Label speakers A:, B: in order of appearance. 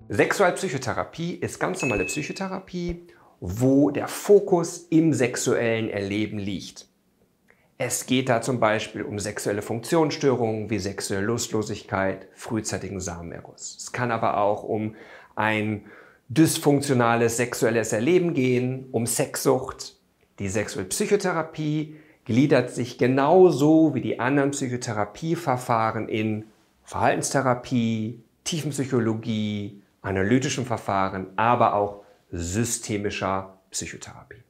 A: Sexualpsychotherapie ist ganz normale Psychotherapie, wo der Fokus im sexuellen Erleben liegt. Es geht da zum Beispiel um sexuelle Funktionsstörungen wie sexuelle Lustlosigkeit, frühzeitigen Samenerguss. Es kann aber auch um ein dysfunktionales sexuelles Erleben gehen, um Sexsucht. Die Sexualpsychotherapie gliedert sich genauso wie die anderen Psychotherapieverfahren in Verhaltenstherapie, Tiefenpsychologie, analytischen Verfahren, aber auch systemischer Psychotherapie.